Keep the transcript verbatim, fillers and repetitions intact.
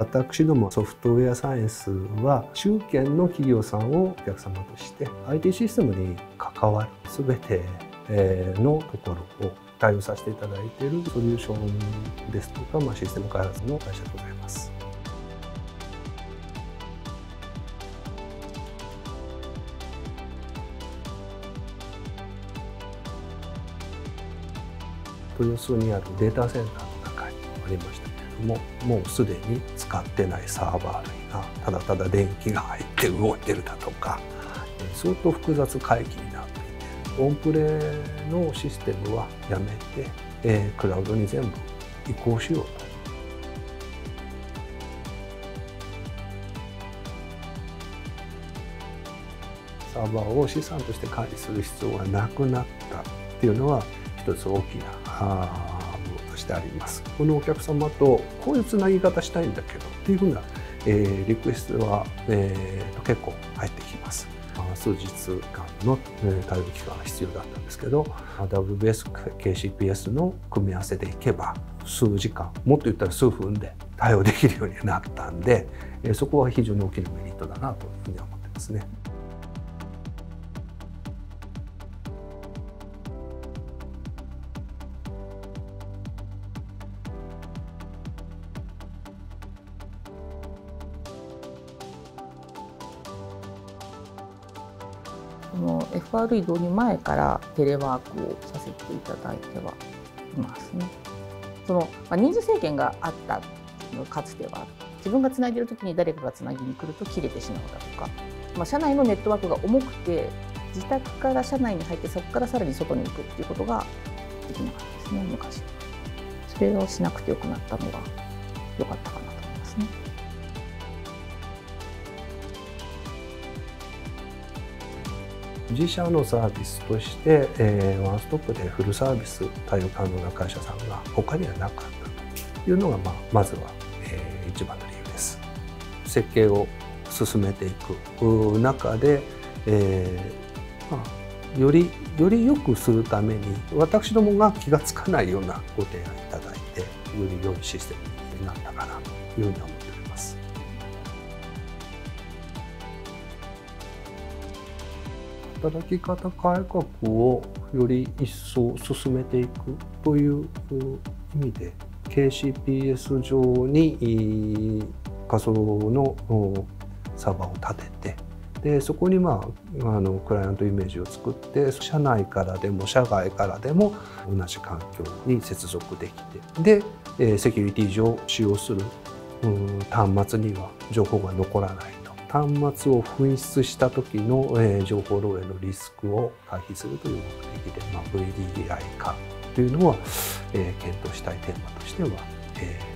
私どもソフトウェアサイエンスは中堅の企業さんをお客様として アイティー システムに関わる全てのところを対応させていただいているソリューションですとか、まあ、システム開発の会社でございます。豊洲にあるデータセンターの中にありましたけれども、もうすでに使ってないサーバー類がただただ電気が入って動いてるだとか、相当複雑回帰になっていて、オンプレのシステムはやめて、えー、クラウドに全部移行しようと。サーバーを資産として管理する必要がなくなったっていうのは一つ大きな部分としてあります。このお客様とこういうつなぎ方したいんだけどっていうふうな、えー、リクエストは、えー、結構入ってきます。数日間の対応期間が必要だったんですけど、 ダブリュービーエス ケーシーピーエス の組み合わせでいけば数時間、もっと言ったら数分で対応できるようになったんで、そこは非常に大きなメリットだなというふうに思ってますね。 この エフアールイー 導入前からテレワークをさせていただいてはいますね。その、まあ、人数制限があったのかつては、自分がつないでいる時に誰かがつなぎに来ると切れてしまうだとか、まあ、社内のネットワークが重くて自宅から社内に入ってそこからさらに外に行くっていうことができなかったですね、昔。それをしなくてよくなったのが良かったかなと思いますね。 自社のサービスとして、えー、ワンストップでフルサービス対応可能な会社さんが他にはなかったというのが、まあ、まずは、えー、一番の理由です。設計を進めていく中で、えーまあ、よりより良くするために私どもが気が付かないようなご提案いただいて、より良いシステムになったかなというふうに思っております。働き方改革をより一層進めていくという意味で ケーシーピーエス 上に仮想のサーバーを立てて、でそこに、まあ、あのクライアントイメージを作って、社内からでも社外からでも同じ環境に接続できて、でセキュリティ上使用する端末には情報が残らない。端末を紛失した時の、えー、情報漏洩のリスクを回避するという目的で、まあ、ブイディーアイ 化というのは、えー、検討したいテーマとしては、えー